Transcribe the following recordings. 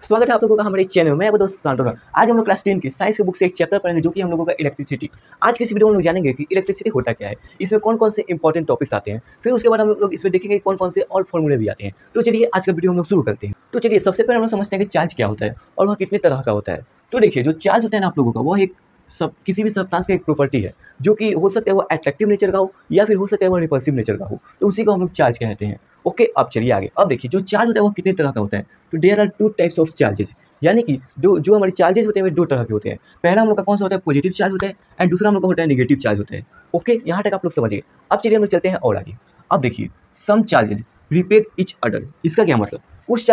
स्वागत है आप लोगों का हमारे चैनल में। मैं आपका दोस्त सांटोना। आज हम लोग क्लास 10 की साइंस के बुक से एक चैप्टर पढ़ेंगे जो कि हम लोगों का इलेक्ट्रिसिटी। आज की इस वीडियो में हम लोग जानेंगे कि इलेक्ट्रिसिटी होता क्या है, इसमें कौन कौन से इंपॉर्टेंट टॉपिक्स आते हैं, फिर उसके बाद हम लोग इसमें देखेंगे कौन कौन से और फॉर्मूले भी आते हैं। तो चलिए आज का वीडियो हम लोग शुरू करते हैं। तो चलिए सबसे पहले हम लोग समझते हैं कि चार्ज क्या होता है और वह कितने तरह का होता है। तो देखिए जो चार्ज होता है ना आप लोगों का, वह एक किसी भी सब्सटेंस का एक प्रॉपर्टी है जो कि हो सकता है वो अट्रैक्टिव नेचर का हो या फिर हो सकता है वो रिपल्सिव नेचर का हो, तो उसी को हम लोग चार्ज कहते हैं। ओके, अब चलिए आगे। अब देखिए जो चार्ज होता है वो कितने तरह का होता है। तो there are two types of charges, यानी कि जो हमारे चार्जेस होते हैं वे दो तरह के होते हैं। पहला हम लोग का कौन सा होता है, पॉजिटिव चार्ज होता है, एंड दूसरा हम लोग का होता है नेगेटिव चार्ज होता है। ओके, यहाँ तक आप लोग समझिए। अब चलिए हम लोग चलते हैं और आगे। अब देखिए same charges repel each other. इसका क्या मतलब,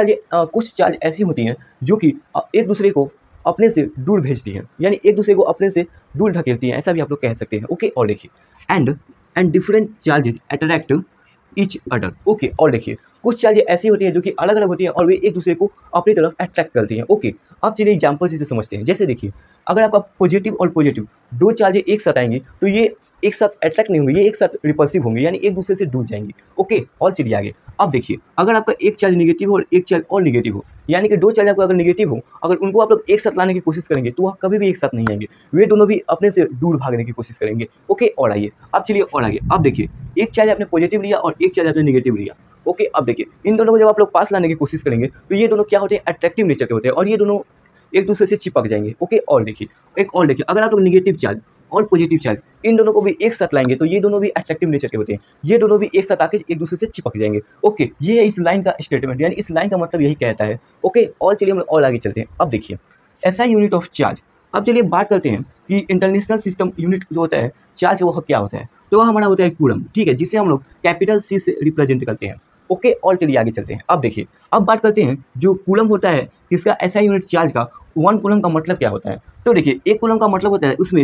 कुछ चार्ज ऐसी होती हैं जो कि एक दूसरे को अपने से दूर भेजती हैं, यानी एक दूसरे को अपने से दूर धकेलती हैं, ऐसा भी आप लोग कह सकते हैं। ओके, और देखिए and different charges attract each other. Okay, और देखिए कुछ चार्जें ऐसी होती हैं जो कि अलग अलग होती हैं और वे एक दूसरे को अपनी तरफ अट्रैक्ट करती हैं। ओके, अब चलिए एग्जाम्पल से समझते हैं। जैसे देखिए अगर आपका पॉजिटिव और पॉजिटिव दो चार्जें एक साथ आएंगी तो ये एक साथ अट्रैक्ट नहीं होंगे, ये एक साथ रिपल्सिव होंगे, यानी एक दूसरे से दूर जाएंगे। ओके, और चलिए आगे। अब देखिए अगर आपका एक चार्ज निगेटिव हो और एक चार्ज और निगेटिव हो, यानी कि दो चार्ज आपका अगर निगेटिव हो, अगर उनको आप लोग एक साथ लाने की कोशिश करेंगे तो वह कभी भी एक साथ नहीं आएंगे, वे दोनों भी अपने से दूर भागने की कोशिश करेंगे। ओके, और आइए अब चलिए और आगे। अब देखिए एक चार्ज आपने पॉजिटिव लिया और एक चार्ज आपने निगेटिव लिया। ओके, अब देखिए इन दोनों को जब आप लोग पास लाने की कोशिश करेंगे तो ये दोनों क्या होते हैं, अट्रैक्टिव नेचर के होते हैं और ये दोनों एक दूसरे से चिपक जाएंगे। ओके, और देखिए अगर आप लोग निगेटिव चार्ज और पॉजिटिव चार्ज इन दोनों को भी एक साथ लाएंगे तो ये दोनों भी अट्रैक्टिव नेचर के होते हैं, ये दोनों भी एक साथ आके एक दूसरे से चिपक जाएंगे। ओके, ये है इस लाइन का स्टेटमेंट, यानी इस लाइन का मतलब यही कहता है। ओके, और चलिए हम और आगे चलते हैं। अब देखिए SI यूनिट ऑफ चार्ज। अब चलिए बात करते हैं कि इंटरनेशनल सिस्टम यूनिट जो होता है चार्ज, वह क्या होता है। तो वह हमारा होता है कूलम, ठीक है, जिसे हम लोग कैपिटल C से रिप्रेजेंट करते हैं। ओके, और चलिए आगे चलते हैं। अब देखिए अब बात करते हैं जो कूलम होता है इसका SI यूनिट चार्ज का 1 कूलम का मतलब क्या होता है। तो देखिए 1 कूलम का मतलब होता है उसमें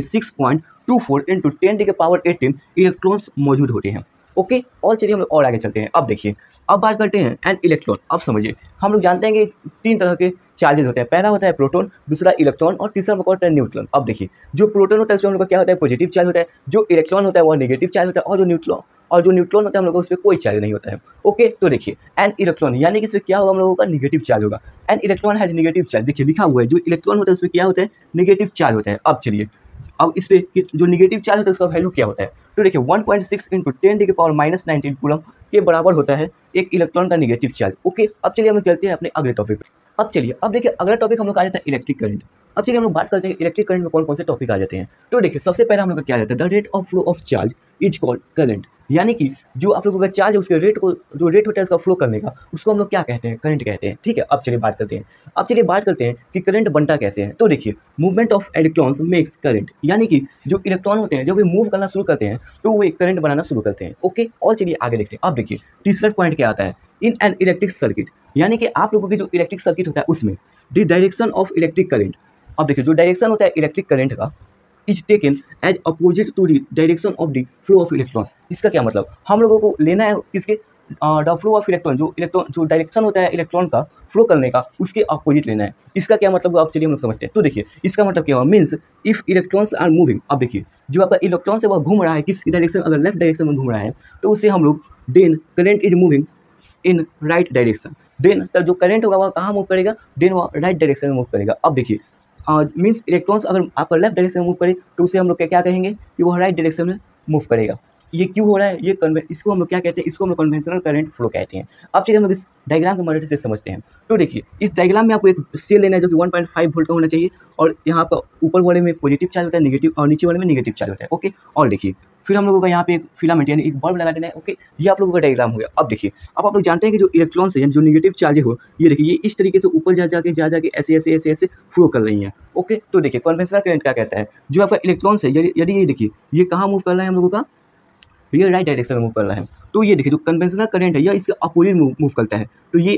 6.24 × 10⁻18 इलेक्ट्रॉन्स मौजूद होते हैं। ओके, और चलिए हम लोग और आगे चलते हैं। अब देखिए अब बात करते हैं एन इलेक्ट्रॉन। अब समझिए हम लोग जानते हैं कि 3 तरह के चार्जेस होते हैं। पहला होता है प्रोटॉन, दूसरा इलेक्ट्रॉन और तीसरा होता है न्यूट्रॉन। अब देखिए जो प्रोटॉन होता है उसमें हम लोग का क्या होता है, पॉजिटिव चार्ज होता है, जो इलेक्ट्रॉन होता है वह नेगेटिव चार्ज होता है, और जो न्यूट्रॉन होता है हम लोगों को उस पर कोई चार्ज नहीं होता है। ओके, तो देखिए एन इलेक्ट्रॉन यानी कि इसमें क्या होगा, हम लोगों का नेगेटिव चार्ज होगा। An electron has negative charge, देखिए लिखा हुआ है जो इलेक्ट्रॉन होता है उसमें क्या होता है, नेगेटिव चार्ज होता है। अब चलिए अब इस पे जो नेगेटिव चार्ज होता है उसका वैल्यू क्या होता है। तो देखिए 1.6 × 10⁻−19 कूलम के बराबर होता है एक इलेक्ट्रॉन का नेगेटिव चार्ज। ओके, अब चलिए हम लोग चलते हैं अपने अगले टॉपिक पे। अब देखिए अगला टॉपिक हम लोग आ जाता है इलेक्ट्रिक करंट। अब चलिए हम लोग बात करते हैं इलेक्ट्रिक करंट में कौन कौन से टॉपिक आ जाते हैं। तो देखिए सबसे पहले हम लोग का क्या रहता है, the rate of flow of charge is called current, यानी कि जो आप लोगों का चार्ज है उसके जो रेट होता है उसका फ्लो करने का, उसको हम लोग क्या कहते हैं, करंट कहते हैं। ठीक है, अब चलिए बात करते हैं कि करंट बनता कैसे है। तो देखिए movement of electrons makes current, यानी कि जो इलेक्ट्रॉन होते हैं जब वे मूव करना शुरू करते हैं तो वो एक करंट बनाना शुरू करते हैं। ओके, और चलिए आगे देखते हैं। अब देखिए तीसरा पॉइंट क्या आता है, इन एन इलेक्ट्रिक सर्किट, यानी कि आप लोगों की जो इलेक्ट्रिक सर्किट होता है उसमें the direction of electric current. अब देखिए जो डायरेक्शन होता है इलेक्ट्रिक करंट का is taken as opposite to the direction of the flow of electrons. इसका क्या मतलब, हम लोगों को लेना है किसके, द फ्लो ऑफ इलेक्ट्रॉन, जो डायरेक्शन होता है इलेक्ट्रॉन का फ्लो करने का उसके अपोजिट लेना है। इसका क्या मतलब आप चलिए हम लोग समझते हैं। तो देखिए इसका मतलब क्या हुआ, means if electrons are moving. अब देखिए जो आपका इलेक्ट्रॉन से वह घूम रहा है किस डायरेक्शन, अगर लेफ्ट डायरेक्शन में घूम रहा है तो उससे हम लोग then current is moving in right direction. Then जो करंट होगा वह कहाँ मूव करेगा, देन वह राइट डायरेक्शन में मूव करेगा। अब देखिए मीन्स इलेक्ट्रॉन्स अगर आपका लेफ्ट डायरेक्शन में मूव करे तो उसे हम लोग क्या कहेंगे कि वह राइट डायरेक्शन में मूव करेगा। ये क्यों हो रहा है, इसको हम लोग क्या कहते हैं, इसको हम लोग कन्वेंशनल करंट फ्लो कहते हैं। अब चलिए हम लोग इस डायग्राम की मदद से समझते हैं। तो देखिए इस डायग्राम में आपको एक सेल लेना है जो कि 1.5 वोल्ट का होना चाहिए, और यहाँ पर ऊपर वाले में पॉजिटिव चार्ज होता है नेगेटिव, और नीचे वाले में नेगेटिव चार्ज होता है। ओके, और देखिए फिर हम लोगों का यहाँ पे एक फिलामेंट यानी एक बल्ब लगा देना है। ओके, ये आप लोगों का डायग्राम हो गया। अब देखिए अब आप लोग जानते हैं कि जो इलेक्ट्रॉन से जो नेगेटिव चार्ज हो, ये देखिए ये इस तरीके से ऊपर जा जाके ऐसे फ्लो कर रही हैं। ओके, तो देखिए कन्वेंशनल करंट क्या कहता है, जो आपका इलेक्ट्रॉन से यदि ये देखिए ये कहाँ मूव कर रहा है हम लोगों का, ये राइट डायरेक्शन में मूव कर रहा है। तो ये देखिए जो कन्वेंशनल करंट है यह इसके अपोजिट मूव करता है, तो ये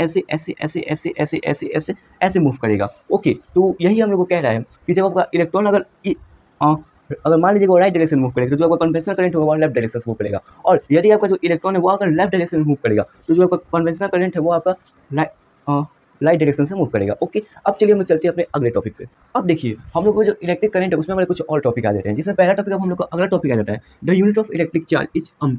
ऐसे मूव करेगा। ओके, तो यही हम लोग को कह रहा है कि जब आपका इलेक्ट्रॉन अगर मान लीजिए वो राइट डायरेक्शन में मूव करेगा तो जो आपका कन्वेंशनल करंट होगा वो लेफ्ट डायरेक्शन से मूव करेगा, और यदि आपका जो इलेक्ट्रॉन है वो अगर लेफ्ट डायरेक्शन में मूव करेगा तो जो आपका कन्वेंशनल करंट है वो आपका राइट डायरेक्शन से मूव करेगा। ओके, अब चलिए हम लोग चलते हैं अपने अगले टॉपिक पे। अब देखिए हम लोग को जो इलेक्ट्रिक करंट है उसमें हमारे कुछ और टॉपिक आ जाते हैं, जिसमें पहला टॉपिक अब हम लोग का अगला टॉपिक आ जाता है the unit of electric charge is ampere.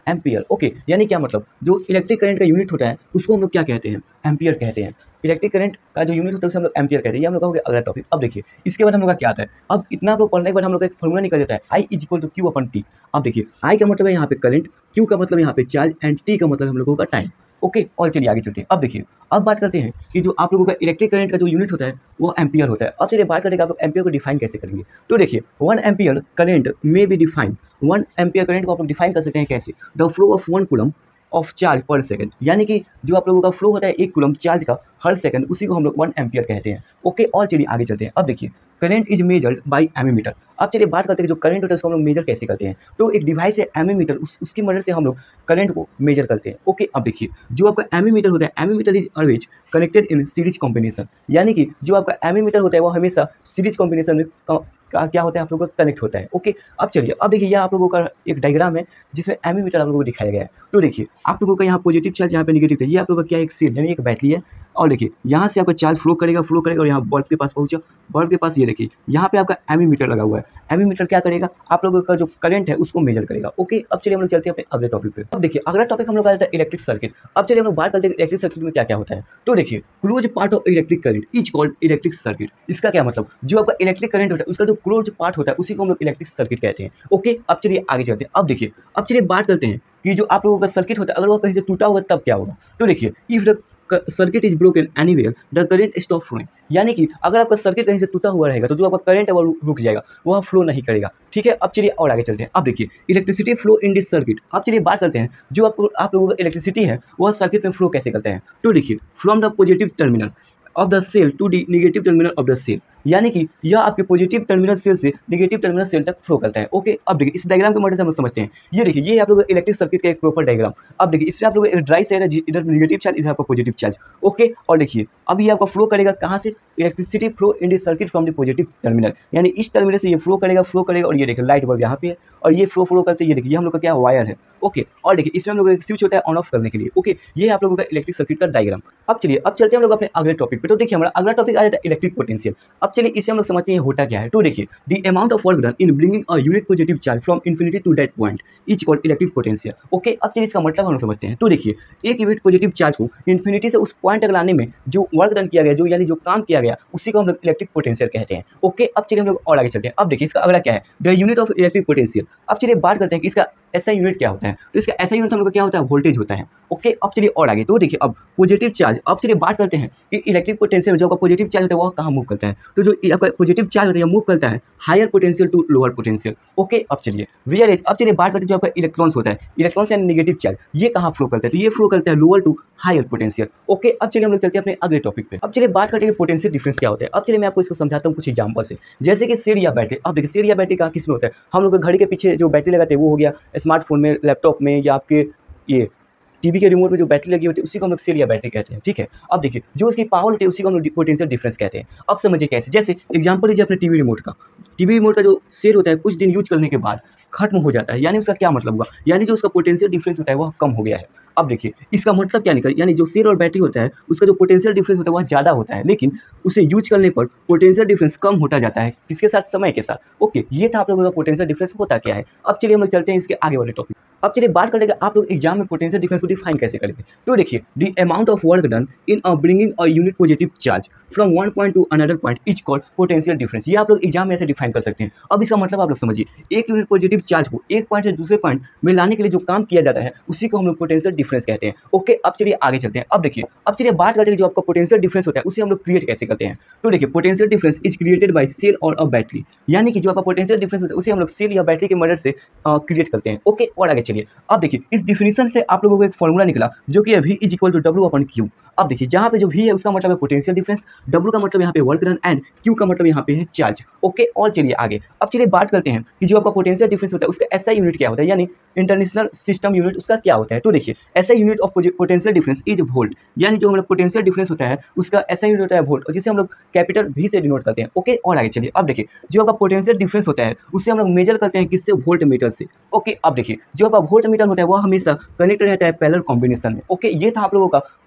Ampere. Okay, यानी क्या मतलब, जो इलेक्ट्रिक करंट का यूनिट होता है उसको हम लोग क्या कहते हैं, एम्पियर कहते हैं। इलेक्ट्रिक करंट का जो यूनिट होता है उसे हम लोग एम्पियर कहते हैं। ये हम लोग का हो गया अगला टॉपिक। अब देखिए इसके बाद हम लोग का क्या आता है, अब इतना आप लोग पढ़ने के बाद हम लोग का एक फॉर्मूला निकल जाता है, I is equal to Q upon T. अब देखिए आई का मतलब है यहाँ पे करंट, क्यू का मतलब यहाँ पे चार्ज एंड टी का मतलब हम लोगों का टाइम। ओके, और चलिए आगे चलते हैं। अब देखिए अब बात करते हैं कि जो आप लोगों का इलेक्ट्रिक करंट का जो यूनिट होता है वो एम्पियर होता है। अब चलिए बात करेंगे आप लोग एम्पियर को डिफाइन कैसे करेंगे। तो देखिए 1 एम्पियर करंट में बी डिफाइन, 1 एम्पियर करंट को आप लोग डिफाइन कर सकते हैं कैसे, the flow of 1 coulomb of charge per second, यानी कि जो आप लोगों का फ्लो होता है 1 कूलम चार्ज का हर सेकंड, उसी को हम लोग 1 एम्पियर कहते हैं। ओके, और चलिए आगे चलते हैं। अब देखिए current is measured by ammeter. अब चलिए बात करते हैं कि जो करंट होता है उसको हम लोग मेजर कैसे करते हैं। तो एक डिवाइस है एमीमीटर, उसकी मदद से हम लोग करंट को मेजर करते हैं। ओके, अब देखिए जो आपका एमीमीटर होता है, ammeter is always connected in series combination, यानी कि जो आपका एमीमीटर होता है वो हमेशा सीरीज कॉम्बिनेशन में क्या होता है आप लोगों का कनेक्ट होता है। ओके, अब चलिए अब देखिए यह आप लोगों का एक डायग्राम है जिसमें एमीमीटर आप लोगों को दिखाया गया है। तो देखिए आप लोगों का यहाँ पॉजिटिव चार्ज, यहाँ पे नेगेटिव चार्ज, ये आप लोगों का क्या एक सेल यानी एक बैटरी है। और देखिए यहाँ से आपका चार्ज फ्लो करेगा और यहाँ बल्ब के पास पहुँचा, बल्ब के पास ये देखिए यहाँ पे आपका एमीमीटर लगा हुआ है। एमीमीटर क्या करेगा, आप लोगों का जो करंट है उसको मेजर करेगा। ओके, अब चलिए हम लोग चलते हैं अपने अगले टॉपिक पे। अब देखिए अगला टॉपिक हम लोग आ जाता है इलेक्ट्रिक सर्किट। अब चलिए हम लोग बात करते हैं इलेक्ट्रिक सर्किट में क्या क्या होता है। तो देखिए close part of electric current is called electric circuit. इसका क्या मतलब, जो आपका इलेक्ट्रिक करंट होता है उसका जो क्लोज पार्ट होता है उसी को हम लोग इलेक्ट्रिक सर्किट कहते हैं। ओके, अब चलिए आगे चलते हैं। अब देखिए अब चलिए बात करते हैं कि जो आप लोगों का सर्किट होता है अगर वो कहीं से टूटा होगा तब क्या होगा। तो देखिए if the circuit is broken anywhere the current stop flowing, यानी कि अगर आपका सर्किट कहीं से टूटा हुआ रहेगा तो जो आपका करंट है वो रुक जाएगा, वह फ्लो नहीं करेगा। ठीक है, अब चलिए और आगे चलते हैं। अब देखिए electricity flow in this circuit. अब चलिए बात करते हैं जो आप लोगों का इलेक्ट्रिसिटी है वह सर्किट में फ्लो कैसे करते हैं। तो देखिए from the positive terminal of the cell to the negative terminal of the cell, यानी कि यह आपके पॉजिटिव टर्मिनल सेल से नेगेटिव टर्मिनल सेल तक फ्लो करता है। ओके, अब देखिए इस डायग्राम की मदद से हम लोग समझते हैं। ये देखिए ये आप लोग इलेक्ट्रिक सर्किट का एक प्रॉपर डायग्राम। अब देखिए इसमें आप लोग एक ड्राई साइड है, इधर नेगेटिव चार्ज, इधर आपका पॉजिटिव चार्ज। ओके, और देखिए अब ये आपका फ्लो करेगा कहाँ से, electricity flow in the circuit from the positive terminal, यानी इस टर्मिनल से ये फ्लो करेगा और ये देखिए लाइट बल्ब यहाँ पे है और ये फ्लो करते ये देखिए ये हम लोग का क्या वायर है। ओके, और देखिए इसमें हम लोग एक स्विच होता है ऑन ऑफ करने के लिए। ओके, ये आप लोगों का इलेक्ट्रिक सर्किट का डायग्राम। अब चलिए अब चलते हैं हम लोग अपने अगले टॉपिक पे। तो देखिए हमारा अगला टॉपिक आ जाता है इलेक्ट्रिक पोटेंशियल। अब चलिए इसे हम लोग समझते हैं होता क्या है। तो देखिए the amount of work done in bringing a unit positive charge from infinity to that point is called electric potential. Okay, अब चलिए इसका मतलब हम लोग समझते हैं। तो देखिए एक यूनिट पॉजिटिव चार्ज को इन्फिनिटी से उस पॉइंट तक लाने में जो वर्क डन किया गया, जो यानी जो काम किया गया, उसी को हम लोग इलेक्ट्रिक पोटेंशियल कहते हैं। ओके, अब चलिए हम लोग और आगे चलते हैं। अब देखिए इसका अगला क्या है, the unit of electric potential. अब चलिए बात करते हैं कि इसका ऐसा यूनिट क्या होता है। तो इसका ऐसा यूनिट हम लोग का क्या होता है, वोल्टेज होता है। ओके, अब चलिए और आगे। तो देखिए अब पॉजिटिव चार्ज, अब चलिए बात करते हैं कि इलेक्ट्रिक पोटेंशियल जो आपका पॉजिटिव चार्ज होता है वह कहाँ मूव करता है। तो जो आपका पॉजिटिव चार्ज होता है मूव करता है higher potential to lower potential. Okay, अब चलिए वेयर एज, अब चलिए बात करते हैं जो आपका इलेक्ट्रॉन्स होता है, इलेक्ट्रॉन्स यानी नेगेटिव चार्ज, ये कहाँ फ्लो करता है, तो ये फ्लो करता है lower to higher potential. Okay, अब चलिए हम लोग चलते हैं अपने अगले टॉपिक पे। अब चलिए बात करते हैं पोटेंशियल डिफरेंस क्या होता है। अब चलिए मैं आपको इसको समझाता हूँ कुछ एग्जांपल से, जैसे कि सेल या बैटरी। अब देखिए सेल या बैटरी का किस में होता है, हम लोग घड़ी के पीछे जो बैटरी लगाते हैं वो हो गया, स्मार्टफोन में, लैपटॉप में, या आपके ये टीवी के रिमोट में जो बैटरी लगी होती है उसी को हम लोग सेल या बैटरी कहते हैं। ठीक है, अब देखिए जो उसकी पावर होती है उसी को हम लोग पोटेंशियल डिफरेंस कहते हैं। अब समझिए कैसे, जैसे एग्जांपल लीजिए अपने टीवी रिमोट का। टीवी रिमोट का जो सेल होता है कुछ दिन यूज करने के बाद खत्म हो जाता है, यानी उसका क्या मतलब हुआ, यानी जो उसका पोटेंशियल डिफरेंस होता है वह कम हो गया है। अब देखिए इसका मतलब क्या निकल, यानी जो सेल और बैटरी होता है उसका जो पोटेंशियल डिफरेंस होता है वह ज़्यादा होता है, लेकिन उसे यूज करने पर पोटेंशियल डिफरेंस कम होता जाता है, किसके साथ, समय के साथ। ओके, ये था आप लोगों का पोटेंशियल डिफरेंस होता क्या है। अब चलिए हम लोग चलते हैं इसके आगे वाले टॉपिक। अब चलिए बात करेंगे आप लोग एग्जाम में पोटेंशियल डिफरेंस को डिफाइन कैसे करेंगे। तो देखिए the amount of work done in bringing a unit positive charge from one point to another point is called potential difference. ये आप लोग एग्जाम में ऐसे डिफाइन कर सकते हैं। अब इसका मतलब आप लोग समझिए, एक यूनिट पॉजिटिव चार्ज को एक पॉइंट से दूसरे पॉइंट में लाने के लिए जो काम किया जाता है उसी को हम लोग पोटेंशियल डिफरेंस कहते हैं। ओके, अब चलिए आगे चलते हैं। अब देखिए अब चलिए बात करते हैं जो आपका पोटेंशियल डिफरेंस होता है उसे हम लोग क्रिएट कैसे करते हैं। तो देखिए potential difference is created by cell or a battery, यानी कि जो आपका पोटेंशियल डिफरेंस होता है उसे हम लोग सेल या बैटरी की मदद से क्रिएट करते हैं। ओके, और आगे चलिए। अब देखिए इस डिफिनीशन से आप लोगों को एक फॉर्मूला निकला जो कि V is equal to W upon Q। अब देखिए जहाँ पे जो V है उसका मतलब है पोटेंशियल डिफरेंस, W का मतलब यहाँ पे वर्क डन एंड Q का मतलब यहाँ पे है चार्ज। ओके, और चलिए आगे। अब चलिए बात करते हैं कि जो आपका पोटेंशियल डिफरेंस होता है उसका SI यूनिट क्या होता है, यानी इंटरनेशनल सिस्टम यूनिट उसका क्या होता है। तो देखिए SI unit of potential difference is volt, यानी जो हमारा पोटेंशियल डिफरेंस होता है उसका SI यूनिट होता है वोल्ट, और जिसे हम लोग कैपिटल V से डिनोट करते हैं। ओके, और आगे चलिए। अब देखिए जो आपका पोटेंशियल डिफरेंस होता है उससे हम लोग मेजर करते हैं किससे, वोल्ट मीटर से। ओके, अब देखिए जो आपका वोल्ट मीटर होता है वह हमेशा कनेक्ट रहता है पैरेलल कॉम्बिनेशन में। ओके, ये था आप लोगों का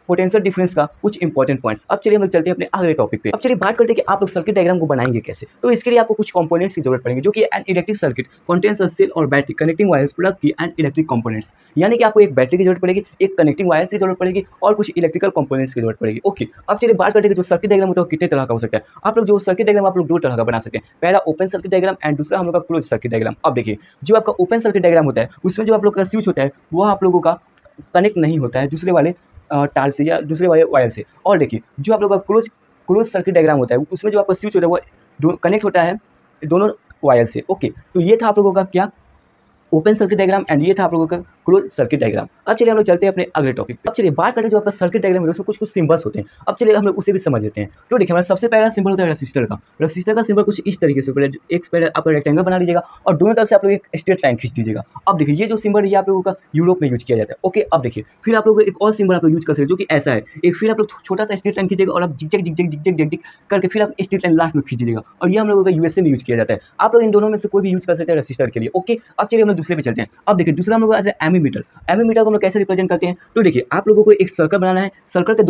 पोटेंशियल डिफरेंस का कुछ इंपॉर्टेंट पॉइंट्स। अब चलिए हम लोग चलते हैं अपने अगले टॉपिक पे। अब चलिए बात करते हैं कि आप लोग सर्किट डायग्राम को बनाएंगे कैसे। तो इसके लिए आपको कुछ कंपोनेंट्स की जरूरत पड़ेगी, जो कि an electric circuit contains a cell और battery connecting wires plug key and electric components. यानी कि आपको एक बैटरी की जरूरत पड़ेगी, एक कनेक्टिंग वायर्स की जरूरत पड़ेगी और कुछ इलेक्ट्रिकल कंपोनेंट्स की जरूरत पड़ेगी। ओके, अब चलिए बात करते हैं कि जो सर्किट डायग्राम होता है कितने तरह का हो सकता है। आप लोग जो सर्किट डायग्राम आप लोग दो तरह का बना सकते हैं, पहला ओपन सर्किट डायग्राम एंड दूसरा हम लोग का क्लोज सर्किट डायग्राम। अब देखिए, जो आपका ओपन सर्किट डायग्राम होता है उसमें जो आप लोग का स्विच होता है वो आप लोगों का कनेक्ट नहीं होता है दूसरे वाले तार से या दूसरे वाले वायर से। और देखिए, जो आप लोग का क्लोज सर्किट डायग्राम होता है उसमें जो आपका स्विच होता है वो कनेक्ट होता है दोनों वायर से। ओके, तो ये था आप लोगों का क्या ओपन सर्किट डायग्राम एंड ये था आप लोगों का क्लोज सर्किट डायग्राम। अब चलिए हम लोग चलते हैं अपने अगले टॉपिक। अब चलिए बात करते हैं जो आपका सर्किट डायग्राम है उसमें कुछ सिंबल्स होते हैं। अब चलिए हम लोग उसे भी समझ लेते हैं। तो देखिए, हमारा सबसे पहला सिंबल होता है रेसिस्टर का। रेसिस्टर का सिंबल कुछ इस तरीके से, एक पहले आप रेक्टेंगल बना लीजिएगा और दोनों तरफ से आप लोग एक स्ट्रेट लाइन खींच दीजिएगा। अब देखिए, ये जो सिंबल ये आप लोगों का यूरोप में यूज किया जाता है। ओके, अब देखिए फिर आप लोग एक और सिंबल आप लोग यूज कर सकते हैं जो कि ऐसा है। एक फिर आप लोग छोटा सा स्ट्रेट लाइन खींचेगा और आप जिग करके फिर आप स्ट्रेट लाइन लास्ट में खींच दीजिएगा, और ये हम लोगों का यूएसए में यूज किया जाता है। आप लोग इन दोनों में से कोई भी यूज कर सकते हैं रेसिस्टर के लिए। ओके, अब चलिए हम लोग दूसरे पे चलते हैं। अब देखिए, दूसरा हम लोग आता है एमीमीटर। एमीमीटर को हम लोग कैसे रिप्रेजेंट करते हैं। तो देखिए, आप लोगों को एक सर्कल बनाना है, सर्कल के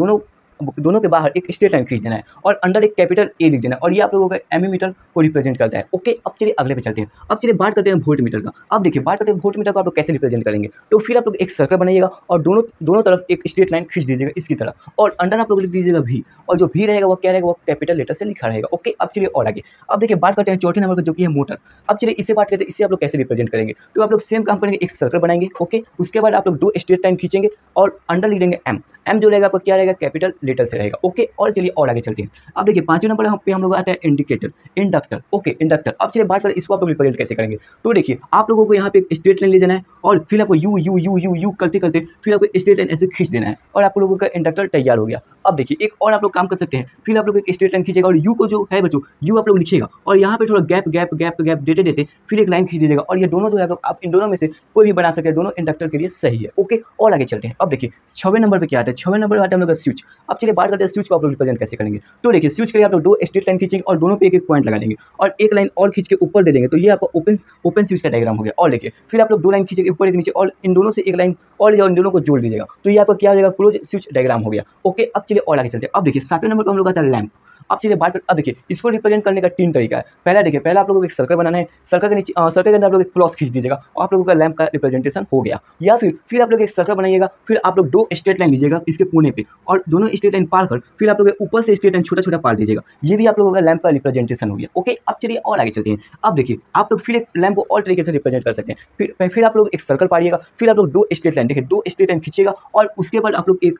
दोनों के बाहर एक स्ट्रेट लाइन खींच देना है और अंदर एक कैपिटल ए लिख देना है, और ये आप लोगों का एमीमीटर को रिप्रेजेंट करता है। ओके, अब चलिए अगले पे चलते हैं। अब चलिए बात करते हैं वोल्ट मीटर का। अब देखिए, बात करते हैं वोल्ट मीटर को आप लोग कैसे रिप्रेजेंट करेंगे। तो फिर आप लोग एक सर्कल बनाइएगा और दोनों तरफ एक स्ट्रेट लाइन खींच दीजिएगा इसकी तरह, और अंदर आप लोग लिख दीजिएगा भी, और जो भी रहेगा वो क्या रहेगा, वो कैपिटल लेटर से लिखा रहेगा। ओके, अब चलिए और आगे। अब देखिए, बात करते हैं चौथे नंबर पर जो कि है मोटर। अब चलिए इसे बात करते हैं, इसे आप लोग कैसे रिप्रेजेंट करेंगे। तो आप लोग सेम काम करेंगे, एक सर्कल बनाएंगे। ओके, उसके बाद आप लोग दो स्ट्रेट लाइन खींचेंगे और अंडर लिख देंगे एम। एम जो रहेगा आपका क्या रहेगा, कैपिटल लेटर से रहेगा। ओके, और चलिए और आगे चलते हैं। अब देखिए, पांचवें नंबर पे हम लोग आता है इंडक्टर। Okay, inductor. अब चलिए बात करें इसको आप लोग रिप्रेजेंट कैसे करेंगे। तो देखिए, आप लोगों को यहाँ पे एक स्ट्रेट लाइन ले जाना है और फिर आपको U U U U U करते करते फिर आपको स्ट्रेट लाइन ऐसे खींच देना है और आप लोगों का इंडक्टर तैयार हो गया। अब देखिए, एक और आप लोग काम कर सकते हैं। फिर आप लोग एक स्ट्रेट लाइन खींचेगा और यू को जो है बच्चों, यू आप लोग लिखिएगा और यहाँ पे थोड़ा गैप देते फिर एक लाइन खींच दीजिएगा, और ये दोनों जो है आप इन दोनों में से कोई भी बना सकते हैं, दोनों इंडक्टर के लिए सही है। ओके, और आगे चलते हैं। अब देखिए, 6वें नंबर पे क्या आता है। 6वें नंबर पे आता है हम लोग का स्विच। अब चलिए बात करते हैं स्विच को आप लोग रिप्रेजेंट कैसे करेंगे। तो देखिए, स्विच के लिए आप लोग दो स्ट्रेट लाइन खींचेंगे और दोनों पे एक पॉइंट लगा देंगे और एक लाइन और खींच के ऊपर दे देंगे, तो ये आपका ओपन स्विच का डायग्राम हो गया। और देखिए, फिर आप लोग दो लाइन खींचेंगे ऊपर एक नीचे और इन दोनों से एक लाइन और इन दोनों को जोड़ दीजिएगा, तो ये आपका क्या हो जाएगा, क्लोज स्विच डायग्राम हो गया। ओके, अब चलिए और आगे चलते हैं। अब देखिए, 7वें नंबर पर हम लोग आता है लैंप। अब चलिए बात कर, अब देखिए इसको रिप्रेजेंट करने का 3 तरीका है। पहला देखिए, पहला आप लोगों को एक सर्कल बनाना है, सर्कल के नीचे सर्कल के अंदर आप लोग एक क्रॉस खींच दीजिएगा और आप लोगों का लैंप का रिप्रेजेंटेशन हो गया। या फिर आप लोग एक सर्कल बनाइएगा, फिर आप लोग दो स्ट्रेट लाइन लीजिएगा इसके कोने पे और दोनों स्ट्रेट लाइन पार कर फिर आप लोग ऊपर से स्ट्रेट लाइन छोटा पार दीजिएगा, ये भी आप लोगों का लैंप का रिप्रेजेंटेशन हो गया। ओके, अब चलिए और आगे चलते हैं। अब देखिए, आप लोग फिर एक लैंप को और तरीके से रिप्रेजेंट कर सकते हैं। फिर आप लोग एक सर्कल पारिएगा, फिर आप लोग दो स्ट्रेट लाइन, देखिए दो स्ट्रेट लाइन खींचिएगा और उसके बाद आप लोग एक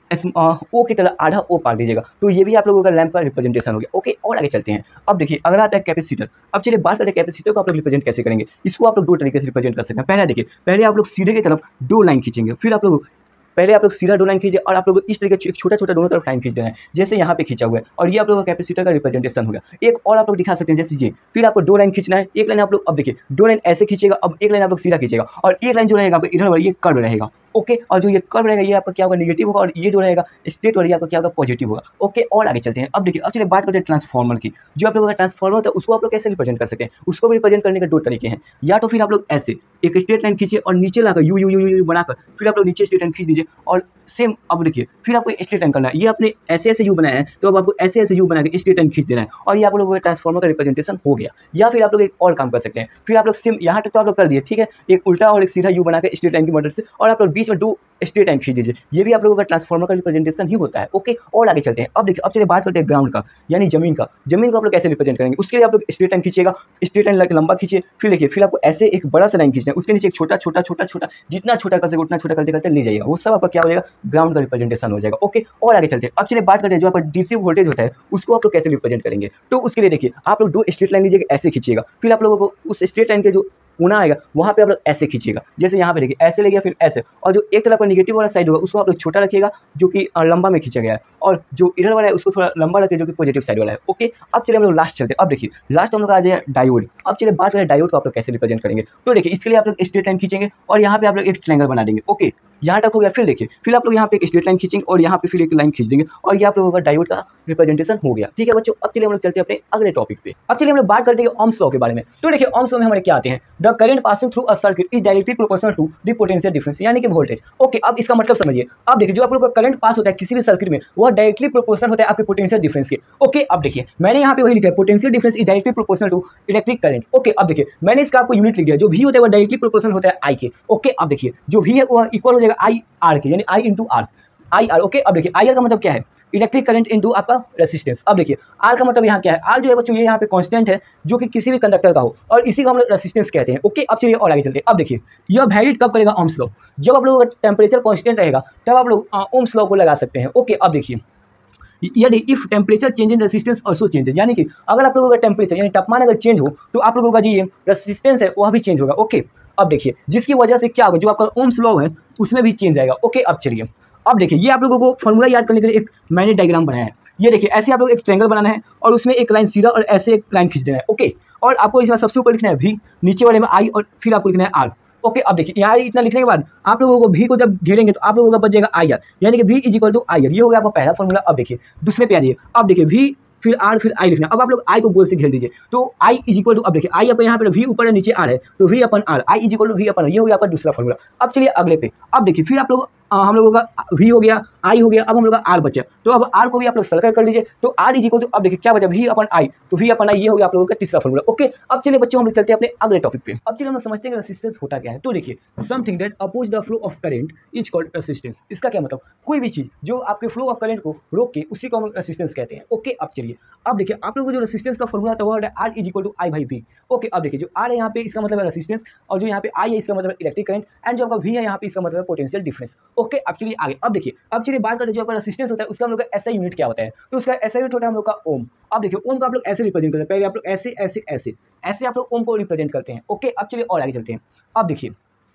ओ की तरह आधा ओ पार दीजिएगा, तो ये भी आप लोगों का लैंप का रिप्रेजेंटेशन हो गया। ओके, और आगे चलते हैं। अब देखिए, अगला आता है कैपेसिटर। अब चलिए बात करते हैं कैपेसिटर को आप लोग रिप्रेजेंट कैसे करेंगे। इसको आप लोग दो तरीके से रिप्रेजेंट कर सकते हैं। पहला देखिए, पहले आप लोग सीधे की तरफ दो लाइन खींचेंगे, फिर आप लोग पहले आप लोग सीधा दो लाइन खींचिए और आप लोग इस तरीके से छोटा दोनों तरफ लाइन खींच देना है, जैसे यहाँ पे खींचा हुआ है, और ये आप लोगों का कैपेसिटर का रिप्रेजेंटेशन हो गया। एक और आप लोग दिखा सकते हैं, जैसे ये, फिर आपको दो लाइन खींचना है, एक लाइन आप लोग, अब देखिए दो लाइन ऐसे खींचेगा, अब एक लाइन आप लोग सीधा खींचेगा और एक लाइन जो रहेगा आपको इधर वाला ये कर्व रहेगा। ओके, और जो ये कर्व रहेगा ये आपका क्या होगा, नेगेटिव होगा, और ये जो रहेगा स्ट्रेट वाला ये आपका क्या होगा, पॉजिटिव होगा। ओके, और आगे चलते हैं। अब देखिए, अब चलिए बात करते हैं ट्रांसफार्मर की। जो आप लोगों का ट्रांसफार्मर होता है उसको आप लोग कैसे रिप्रेजेंट कर सकते हैं। उसको भी रिप्रेजेंट करने के दो तरीके हैं। या तो फिर आप लोग ऐसे एक स्ट्रेट लाइन खींचिए और नीचे लाकर यू यू यू यू बनाकर फिर आप लोग नीचे स्ट्रेट लाइन खींच दीजिए, और सेम अब देखिए फिर आपको स्ट्रेट लाइन करना है। ये आपने ऐसे यू बनाया है, तो अब आपको ऐसे यू बना के स्ट्रेट लाइन खींच देना है, और ये आप लोगों का ट्रांसफार्मर का रिप्रेजेंटेशन हो गया। या फिर आप लोग एक और काम कर सकते हैं, फिर आप लोग सेम यहाँ तक तो आप लोग कर दिए, ठीक है, एक उल्टा और एक सीधा यू बना के स्ट्रेट लाइन की मदद से, और आप लोग बीच में दो स्ट्रेट लाइन खींच दीजिए, ये भी आप लोगों का ट्रांसफार्मर का रिप्रेजेंटेशन ही होता है। ओके, और आगे चलते हैं। अब देखिए, अब चलिए बात करते हैं ग्राउंड का, यानी जमीन का। जमीन को आप लोग कैसे रिप्रेजेंट करेंगे। उसके लिए आप लोग स्ट्रेट लाइन खींचिएगा, स्ट्रेट लाइन लंबा खींचिए, फिर देखिए फिर आपको ऐसे एक बड़ा सा लाइन खींचना है, उसके नीचे एक छोटा जितना छोटा कर सके उतना छोटा करते ले जाइएगा, वो सब आपका क्या हो जाएगा, ग्राउंड का रिप्रेजेंटेशन हो जाएगा। ओके, और आगे चलते हैं। अब चलिए बात करते हैं जो आपका डीसी वोल्टेज होता है उसको आप लोग कैसे रिप्रेजेंट करेंगे। तो उसके लिए देखिए, आप लोग दो स्ट्रेट लाइन लीजिएगा, ऐसे खींचिएगा, फिर आप लोगों को उस स्ट्रेट लाइन के जो कोना आएगा वहाँ पे आप लोग ऐसे खींचिएगा, जैसे यहाँ पे देखिए ऐसे ले गया, फिर ऐसे, और जो एक तरफ का नेगेटिव वाला साइड होगा उसको आप लोग छोटा रखिएगा जो कि लंबा में खींचा गया है, और जो इधर वाला है उसको थोड़ा लंबा रखिए जो कि पॉजिटिव साइड वाला है। ओके, अब चलिए हम लोग लास्ट चलते हैं। अब देखिए, लास्ट हम लोग आ जाए डायोड। अब चलिए बात करें डायोड को आप लोग कैसे रिप्रेजेंट करेंगे। तो देखिए, इसके लिए आप लोग स्ट्रेट लाइन खींचेंगे और यहाँ पे आप लोग एक ट्रायंगल बना देंगे। ओके, यहाँ तक हो गया। फिर देखिए, फिर आप लोग यहाँ पे एक स्ट्रेट लाइन खींचेंगे और यहाँ पे फिर एक लाइन खींच देंगे और ये आप लोगों का डायोड का रिप्रेजेंटेशन हो गया। ठीक है बच्चों, अब चलिए हम लोग चलते हैं अपने अगले टॉपिक पे। अब चलिए हम लोग बात करते हैं ओम्स लॉ के बारे में। तो देखिए ओम्स लॉ में हमारे क्या आते हैं, the current passing through a circuit is directly proportional to the potential difference, यानी कि वोल्टेज। ओके, अब इसका मतलब समझिए। अब देखिए, जो आप लोग का करंट पास होता है किसी भी सर्किट में, वह डायरेक्टली प्रोपोर्शनल होता है आपके पोटेंशियल डिफरेंस के। ओके, अब देखिए मैंने यहाँ पे वही लिखा है, potential difference is directly proportional to electric current. Okay, अब देखिए मैंने इसका आपको यूनिट लिख दिया, जो भी होता है वह डायरेक्टली प्रोपोर्शनल होता है आई के। ओके, अब देखिए जो भी है वह इक्वल हो जाएगा आई आर के, यानी I into R, I R. Okay, अब देखिए आई आर का मतलब क्या है, इलेक्ट्रिक करंट इनटू आपका रेजिस्टेंस। अब देखिए आर का मतलब यहाँ क्या है, आर जो है बच्चों ये यहाँ पे कांस्टेंट है जो कि किसी भी कंडक्टर का हो, और इसी को हम लोग रेजिस्टेंस कहते हैं। ओके, अब चलिए और आगे चलते हैं। अब देखिए यह वैलिड कब करेगा ओम्स लॉ, जब आप लोगों का टेम्परेचर कांस्टेंट रहेगा तब आप लोग ओम्स लॉ को लगा सकते हैं। ओके, अब देखिए यदि if temperature change in resistance also changes, यानी कि अगर आप लोगों का टेम्परेचर यानी तापमान अगर चेंज हो तो आप लोगों का जो ये रेजिस्टेंस है वह भी चेंज होगा। ओके, अब देखिए जिसकी वजह से क्या होगा, जो आपका ओम्स लॉ है उसमें भी चेंज आएगा। ओके, अब चलिए अब देखिए ये आप लोगों को फॉर्मूला याद करने के लिए एक मैंने डायग्राम बनाया है। ये देखिए ऐसे आप लोग एक ट्रायंगल बनाना है और उसमें एक लाइन सीधा और ऐसे एक लाइन खींच देना है। ओके, और आपको इसमें सबसे ऊपर लिखना है भी, नीचे वाले में आई, और फिर आपको लिखना है आर। ओके, अब देखिए यहाँ इतना लिखने के बाद आप लोगों को भी को जब घेरेंगे तो आप लोगों का बच जाएगा आई आर, यानी कि V is equal to I R. ये हो गया आपका पहला फॉर्मूला। अब देखिए दूसरे पे आ जाइए। अब देखिए भी फिर आर फिर आई लिखना। अब आप लोग आई को गोल से घेर दीजिए तो आई इज इक्वल टू, अब देखिए आई अपन यहाँ पे वी ऊपर है नीचे आर है तो V upon R, I is equal to V upon, ये हो गया आपका दूसरा फॉर्मूला। अब चलिए अगले पे। अब देखिए फिर आप लोग हम लोगों का वी हो गया, आई हो गया, अब हम लोग का आर बचा, तो अब आर को भी आप लोग सर्कल कर लीजिए तो आर इज इक्वल टू, अब देखिए क्या बचा, वी अपन आई, तो वी अपन आई, ये हो गया आप लोगों का तीसरा फॉर्मूला। ओके, अब चलिए बच्चों हम लोग चलते हैं अपने अगले टॉपिक पे। अब चलिए हम लोग समझते हैं कि रेजिस्टेंस होता क्या है। तो देखिए something that oppose the flow of current is called resistance. इसका क्या मतलब, कोई भी चीज़ जो आपके फ्लो ऑफ करंट को रोक के उसी को हम रेजिस्टेंस कहते हैं। ओके, अब चलिए अब देखिए आप लोगों को जो रेजिस्टेंस का फॉर्मूला था वो है R is equal to I by V. Okay, अब देखिए जो आर है यहाँ पे इसका मतलब है रेजिस्टेंस, और जो यहाँ पे आई है इसका मतलब इलेक्ट्रिक करंट, एंड जो आपका वी है यहाँ पे इसका मतलब है पोटेंशियल डिफरेंस। ओके, अब चलिए आगे। अब देखिए अब चलिए बात करते हैं जो आपका रेजिस्टेंस होता है उसका हम लोग का ऐसा यूनिट क्या होता है। तो उसका ऐसा यूनिट होता है हम लोग का ओम। अब देखिए ओम को आप लोग ऐसे रिप्रेजेंट करते हैं, पहले आप लोग ऐसे ऐसे ऐसे ऐसे आप लोग ओम को रिप्रेजेंट करते हैं। ओके, अब चलिए और आगे चलते हैं। अब देखिए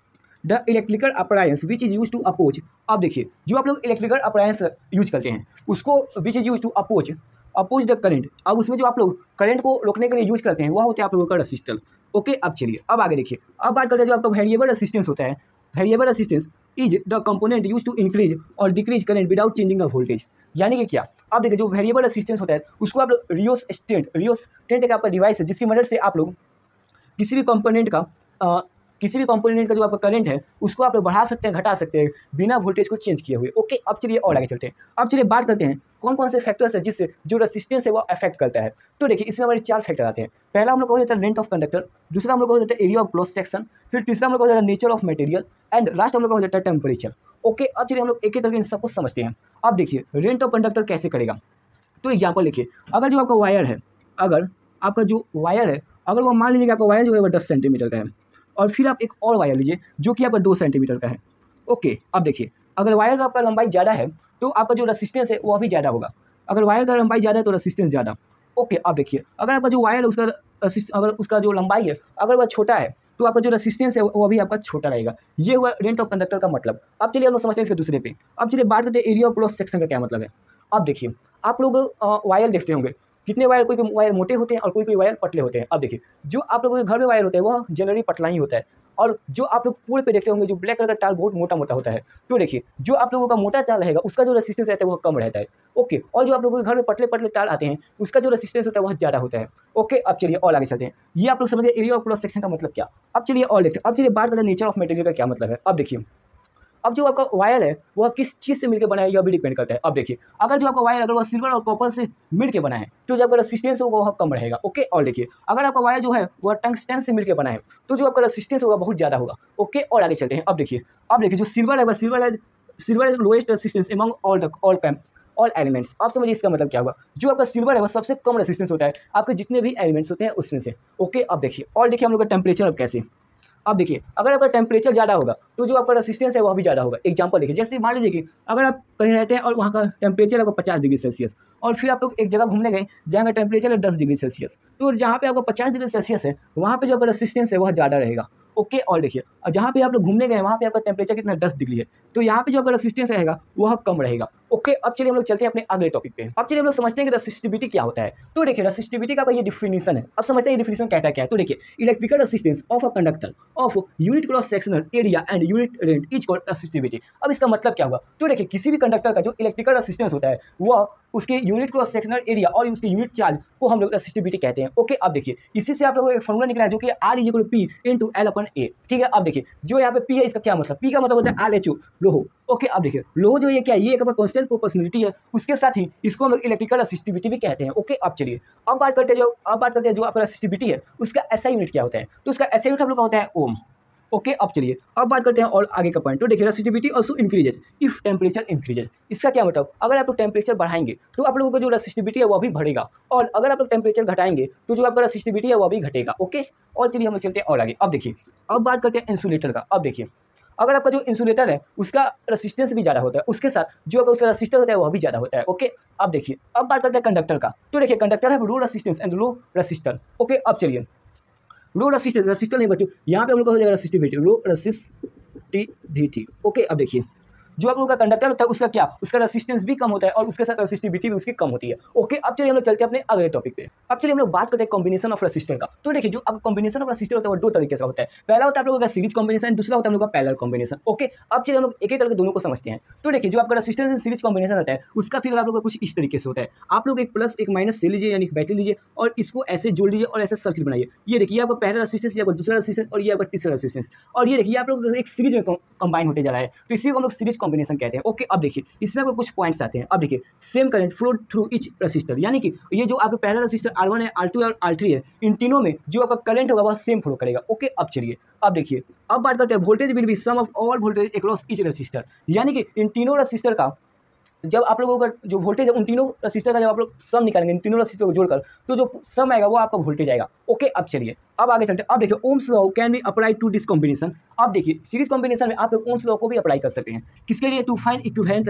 the electrical appliance which is use to oppose. अब देखिए जो आप लोग इलेक्ट्रिकल अप्लायंस यूज करते हैं उसको which is use to oppose the current, अब उसमें जो आप लोग करंट को रोकने के लिए यूज करते हैं वह होता है आप लोगों का रेजिस्टर। ओके, अब चलिए अब आगे देखिए। अब बात करते हैं जो आपका वेरिएबल रेजिस्टेंस होता है। Variable resistance is the component use to increase और decrease current without changing the voltage, यानी कि क्या। अब देखिए जो वेरिएबल रेजिस्टेंस होता है उसको आप लोग रियोस्टेट एक आपका डिवाइस है जिसकी मदद से आप लोग किसी भी कंपोनेंट का जो आपका करंट है उसको आप लोग बढ़ा सकते हैं घटा सकते हैं बिना वोल्टेज को चेंज किए हुए। ओके, अब चलिए और आगे चलते हैं। अब चलिए बात करते हैं कौन कौन से फैक्टर्स है जिससे जो रेजिस्टेंस है वो अफेक्ट करता है। तो देखिए इसमें हमारे 4 फैक्टर आते हैं। पहला हम लोग को हो जाता है लेंथ ऑफ कंडक्टर, दूसरा हम लोग को हो जाता है एरिया ऑफ क्रॉस सेक्शन, फिर तीसरा हम लोग को हो जाता है nature of material, and last हम लोग को हो जाता है टेम्परेचर। ओके, अब चलिए हम लोग एक एक करके इन सबको समझते हैं। अब देखिए लेंथ ऑफ कंडक्टर कैसे करेगा। तो एग्जाम्पल लिखिए, अगर जो आपका वायर है, अगर वो मान लीजिए कि आपका वायर जो है वो 10 सेंटीमीटर का है, और फिर आप एक और वायर लीजिए जो कि आपका 2 सेंटीमीटर का है। ओके, अब देखिए अगर वायर का आपका लंबाई ज़्यादा है तो आपका जो रेजिस्टेंस है वह भी ज़्यादा होगा। अगर वायर का लंबाई ज़्यादा है तो रेजिस्टेंस ज़्यादा। ओके, अब देखिए अगर आपका जो वायर है अगर उसका जो लंबाई है अगर वह छोटा है तो आपका जो रेजिस्टेंस है वो भी आपका छोटा रहेगा। ये हुआ लेंथ ऑफ कंडक्टर का मतलब। अब चलिए हम लोग समझते हैं इसके दूसरे पे। अब चलिए बात करते हैं एरिया ऑफ क्रॉस सेक्शन का क्या मतलब है। अब देखिए आप लोग वायर देखते होंगे, कितने वायर, कोई वायर मोटे होते हैं और कोई वायर पतले होते हैं। अब देखिए जो आप लोगों के घर में वायर होता है वह जनरली पतला ही होता है, और जो आप लोग पूरे पे देखते होंगे जो ब्लैक कलर का तार बहुत मोटा मोटा होता है। तो देखिए जो आप लोगों का मोटा तार रहेगा उसका जो रेजिस्टेंस रहता है वो कम रहता है। ओके, और जो आप लोगों के घर में पतले पतले तार आते हैं उसका जो रेजिस्टेंस होता है वह ज़्यादा होता है। ओके, अब चलिए और आगे चलते हैं। ये आप लोग समझिए एरिया ऑफ क्रॉस सेक्शन का मतलब क्या। अब चलिए और देखते हैं। अब चलिए बात करते हैं नेचर ऑफ मटेरियल का क्या मतलब है। अब देखिए अब जो आपका वायर है वह किस चीज़ से मिलकर बना है यह भी डिपेंड करता है। अब देखिए अगर जो आपका वायर अगर वह सिल्वर और कॉपर से मिलकर बना है तो जो आपका रेजिस्टेंस होगा वह कम रहेगा। ओके, और देखिए अगर आपका वायर जो है वह टंगस्टन से मिलकर बना है तो जो आपका रेजिस्टेंस होगा बहुत ज़्यादा होगा। ओके, और आगे चलते हैं। अब देखिए जो सिल्वर है वह silver is lowest resistance among all elements. आप समझिए इसका मतलब क्या होगा। जो आपका सिल्वर है वह सबसे कम रेजिस्टेंस होता है आपके जितने भी एलिमेंट्स होते हैं उसमें से। ओके, अब देखिए और देखिए हम लोग का टेम्परेचर अब कैसे। अब देखिए अगर आपका टेम्परेचर ज़्यादा होगा तो जो आपका रेजिस्टेंस है वह भी ज़्यादा होगा। एग्जांपल देखिए, जैसे मान लीजिए कि अगर आप कहीं रहते हैं और वहाँ का टेम्परेचर आपका 50 डिग्री सेल्सियस, और फिर आप लोग एक जगह घूमने गए जहाँ का टेम्परेचर है 10 डिग्री सेल्सियस, तो जहाँ पे आपका 50 डिग्री सेल्सियस है वहाँ पे जो आपका रेजिस्टेंस है वह ज़्यादा रहेगा। ओके, और देखिए जहाँ पे आप लोग घूमने गए वहाँ पे आपका टेम्परेचर कितना 10 डिग्री है तो यहाँ पे जो आपका रेजिस्टेंस रहेगा वह कम रहेगा। ओके, अब चलिए हम लोग चलते हैं अपने अगले टॉपिक पे। अब चलिए हम लोग समझते हैं कि रेसिस्टिविटी क्या होता है। तो देखिए रेसिस्टिविटी का ये डिफिनीशन है। अब समझते हैं ये डिफिनीशन कहता क्या है। तो देखिए electrical resistance of a conductor of unit cross sectional area and unit range is called resistivity. अब इसका मतलब क्या हुआ। तो देखिए किसी भी कंडक्टर का जो इलेक्ट्रिकल रेसिस्टेंस होता है वह उसके यूनिट क्रॉस सेक्शनल एरिया और उसके यूनिट चार्ज को हम लोग रेसिस्टिविटी कहते हैं। ओके, अब देखिए इसी से आप लोगों को एक फॉर्मूला निकला है जो कि R is equal to P into L upon A। ठीक है, अब देखिए जो यहाँ पे P है इसका क्या मतलब, P का मतलब होता है LHO लोहो। ओके, अब देखिए लोहो जो ये क्या है, ये एक कांस्टेंट प्रोपोर्शनलिटी है, उसके साथ ही इसको हम लोग इलेक्ट्रिकल रेसिस्टिविटी भी कहते हैं। ओके, अब चलिए अब बात करते हैं जो आपका रेसिस्टिविटी है उसका SI यूनिट क्या होता है। तो उसका SI यूनिट हम लोग का होता है ओम। ओके, अब चलिए अब बात करते हैं और आगे का पॉइंट। तो देखिए resistivity also increases if temperature increases. इसका क्या मतलब, अगर आप लोग टेम्परेचर बढ़ाएंगे तो आप लोगों का जो रेसिस्टिविटी है वो भी बढ़ेगा, और अगर आप लोग टेम्परेचर घटाएंगे तो जो आपका रेसिस्टिविटी है वो भी घटेगा। ओके, और चलिए हम लोग चलते हैं और आगे। अब देखिए अब बात करते हैं इंसुलेटर का। अब देखिए अगर आपका जो इंसुलेटर है उसका रेसिस्टेंस भी ज़्यादा होता है, उसके साथ जो अगर उसका रेसिस्टर होता है वह भी ज़्यादा होता है। ओके, अब देखिए अब बात करते हैं कंडक्टर का। तो देखिए कंडक्टर है low resistance and low resistor. Okay, अब चलिए लो रेसिस्टर नहीं बच्चों, यहाँ पे हम लोग का हो जाएगा रेसिस्टिविटी, लो रेसिस्टिविटी। ओके, अब देखिए जो आप लोगों का कंडक्टर होता है उसका क्या, उसका रेसिस्टेंस भी कम होता है और उसके साथ रेसिस्टिविटी भी उसकी कम होती है। ओके, अब चलिए हम लोग चलते हैं अपने अगले टॉपिक पे। अब चलिए हम लोग बात करते हैं कॉम्बिनेशन ऑफ रेसिस्टर का। तो देखिए जो आपका कॉम्बिनेशन ऑफ रेसिस्टर होता है वो दो तरीके से होता है। पहला होता है आप लोगों का सीरीज कॉम्बिनेशन, दूसरा होता है हम लोग का पैरेलल कॉम्बिनेशन। ओके, अब चलिए हम लोग एक एक करके दोनों को समझते हैं। तो देखिए जो आपका रेसिस्टर एंड सीरीज कॉम्बिनेशन होता है उसका फिगर आप लोग का कुछ इस तरीके से होता है। आप लोग एक प्लस एक माइनस से लीजिए, यानी बैटरी लीजिए और इसको ऐसे जोड़ लीजिए और ऐसे सर्किट बनाइए। ये देखिए आपका पहला रेसिस्टेंस, ये आपका दूसरा रेसिस्टेंस और ये आपका तीसरा रेसिस्टेंस, और ये देखिए आप लोग एक सीरीज में कंबाइन होते जा रहा है, तो इसी को हम लोग सीरीज कॉम्बिनेशन कहते हैं। ओके, अब देखिए इसमें आपको कुछ पॉइंट्स आते हैं। अब देखिए same current flow through each resistor, यानी कि ये जो आपका पहला रेसिस्टर R1 है, R2 और R3 है, इन तीनों में जो आपका करंट होगा वह सेम फ्लो करेगा। ओके, अब चलिए अब देखिए अब बात करते हैं voltage will be sum of all voltage across each resistor, यानी कि इन तीनों रेसिस्टर का जब आप लोगों का जो वोल्टेज है उन तीनों रेसिस्टर का जब आप लोग सम निकालेंगे, इन तीनों रेसिस्टर को जोड़कर, तो जो सम आएगा वो आपका वोल्टेज आएगा। ओके, अब चलिए अब आगे चलते हैं। अब देखिए Ohm's law can be apply to this combination. अब देखिए सीरीज कॉम्बिनेशन में आप लोग ओम्स लॉ को भी अप्लाई कर सकते हैं, किसके लिए, टू फाइंड इक्विवेलेंट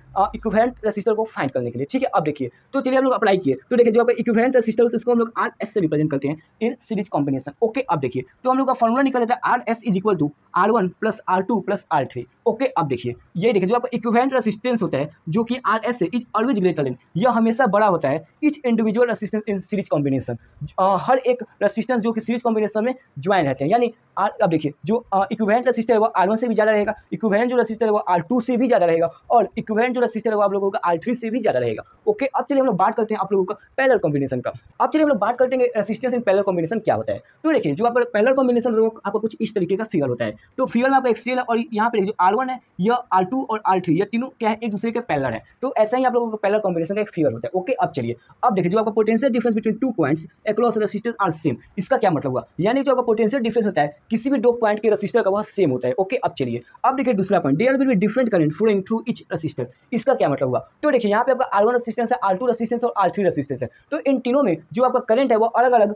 रेसिस्टर को फाइंड करने के लिए। ठीक है, अब देखिए तो चलिए हम लोग अप्लाई किए। तो देखिए जो आपका इक्विवेलेंट रेसिस्टर होता है उसको हम लोग RS से रिप्रेजेंट करते हैं इन सीरीज कॉम्बिनेशन। ओके, अब देखिए तो हम लोग का फॉर्मूला निकल जाता है RS is equal to R1 plus R2 plus R3। Okay, अब देखिए ये देखिए जो आपका इक्विवेलेंट रेसिस्टेंस होता है जो कि RS से इज ऑलवेज ग्रेटर देन, यह हमेशा बड़ा होता है each individual resistance in series combination, हर एक रेसिस्टेंस जो कि सीरीज कॉम्बिनेशन में ज्वाइन रहते हैं। यानी अब देखिए जो इक्विवेलेंट रेसिस्टर है वो R1 से भी ज़्यादा रहेगा, इक्विवेलेंट जो रेसिस्टर है वो R2 से भी ज़्यादा रहेगा, और इक्विवेलेंट जो रेसिस्टर है वो आप लोगों का R3 से भी ज़्यादा रहेगा। ओके, अब चलिए हम लोग बात करते हैं आप लोगों का पैरेलल कॉम्बिनेशन का। अब चलिए हम लोग बात करते हैं रेसिस्टेंस इन पैरेलल कॉम्बिनेशन क्या होता है। तो देखिए जो आपका पैरेलल कॉम्बिनेशन आपका कुछ इस तरीके का फिगर होता है। तो फिगर में आपका एक सेल है और यहाँ पे जो R1 है यह R2 और R3 ये तीनों क्या है, एक दूसरे के पैरेलल है। तो ऐसा ही आप लोगों का पैरेलल कॉम्बिनेशन का एक फिगर होता है। ओके, अब चलिए अब देखिए जो आपका potential difference between two points across resistor are same, इसका क्या मतलब हुआ, यानी जो आपका पोटेंशियल डिफरेंस होता है किसी भी दो पॉइंट के रेसिस्टर का वह सेम होता है। ओके, अब चलिए अब देखिए दूसरा point, there will be different current flowing through each resistor, इसका क्या मतलब हुआ। तो देखिए यहाँ पे आपका R1 रेसिस्टेंस है, R2 रेसिस्टेंस और R3 रेसिस्टेंस है, तो इन तीनों में जो आपका करंट है वो अलग अलग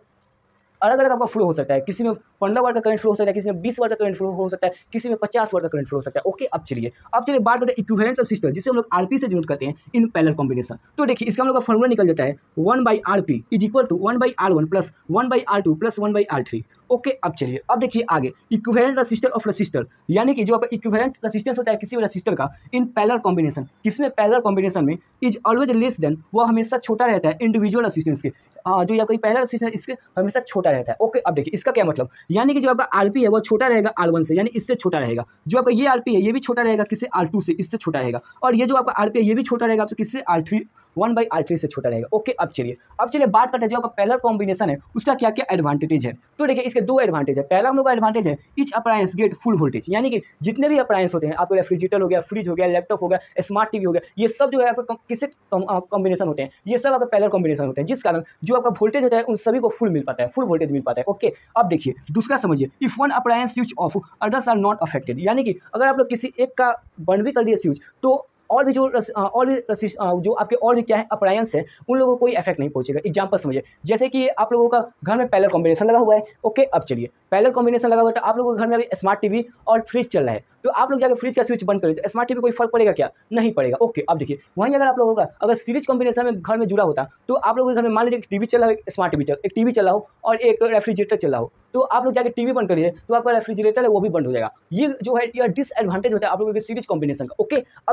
आपका फ्लो हो सकता है। किसी में 15 वाट का करंट फ्लो हो सकता है, किसी में 20 वाट का करंट फ्लो हो सकता है, किसी में 50 वाट का करंट फ्लो हो सकता है। ओके, अब चलिए बात करते हैं इक्विवेलेंट रेसिस्टर जिसे हम लोग RP से डिनोट करते हैं इन पैरेलल कॉम्बिनेशन। तो देखिए इसका हम लोग का फॉर्मूला निकल जाता है 1/RP is equal to 1/R1 plus 1/R2 plus 1/R3। Okay, अब चलिए अब देखिए आगे इक्विवेलेंट रेसिस्टर ऑफ रेसिस्टर, यानी कि जो आपका इक्विवेलेंट रेसिस्टेंस होता है किसी भी रेसिस्टर का इन पैरेलल कॉम्बिनेशन, किसमें पैरेलल कॉम्बिनेशन में इज ऑलवेज लेस देन, वो हमेशा छोटा रहता है इंडिविजुअल रेसिस्टेंस के, जो या कोई पहला रेसिस्टेंस इसके हमेशा छोटा रहता है। ओके, अब देखिए इसका क्या मतलब, यानी कि जो आपका RP है वो छोटा रहेगा R1 से, यानी इससे छोटा रहेगा। जो आपका ये RP है ये भी छोटा रहेगा किससे, R2 से, इससे छोटा रहेगा। और ये जो आपका RP है ये भी छोटा रहेगा आपसे किससे, R3 1/R3 से छोटा रहेगा। ओके, अब चलिए बात करते हैं जो आपका पैरेलल कॉम्बिनेशन है उसका क्या क्या एडवांटेज है। तो देखिए इसके दो एडवांटेज है। पहला हम लोग का एडवांटेज है each appliance get full voltage, यानी कि जितने भी अप्लायंस होते हैं, आपका रेफ्रिजरेटर हो गया, फ्रिज हो गया, लैपटॉप हो गया, स्मार्ट टीवी हो गया, ये सब जो है आपका किससे कॉम्बिनेशन होते हैं, ये सब आपका पैरेलल कॉम्बिनेशन होते हैं, जिस कारण जो आपका वोल्टेज होता है उन सभी को फुल मिल पाता है, फुल वोल्टेज मिल पाता है। ओके, अब देखिए दूसरा समझिए, if one appliance switch off others are not affected, यानी कि अगर आप लोग किसी एक का बंद भी कर दिए स्विच तो और भी जो आपके और भी क्या है अप्लायंस है उन लोगों को कोई इफेक्ट नहीं पहुंचेगा। एग्जांपल समझिए, जैसे कि आप लोगों का घर में पैरेलल कॉम्बिनेशन लगा हुआ है। ओके, अब चलिए पैरेलल कॉम्बिनेशन लगा हुआ है तो आप लोगों के घर में अभी स्मार्ट टीवी और फ्रिज चल रहा है, तो आप लोग जाकर फ्रिज का स्विच बंद करें तो स्मार्ट टीवी कोई फर्क पड़ेगा क्या, नहीं पड़ेगा। ओके, अब देखिए वहीं अगर आप लोगों का अगर सीरीज कॉम्बिनेशन में घर में जुड़ा होता तो आप लोगों के घर में मान लीजिए एक टीवी चल रहा है, स्मार्ट टीवी एक टीवी चल रहा हो और एक रेफ्रिजरेटर चल रहा हो, तो आप लोग जाकर टीवी बंद करिए तो आपका रेफ्रिजरेटर है वो भी बंद हो जाएगा। ये जो है यह डिसएडवांटेज होता है आप लोगों के सीरीज कॉम्बिनेशन का। ओके, अब चलिए हम लोग चलते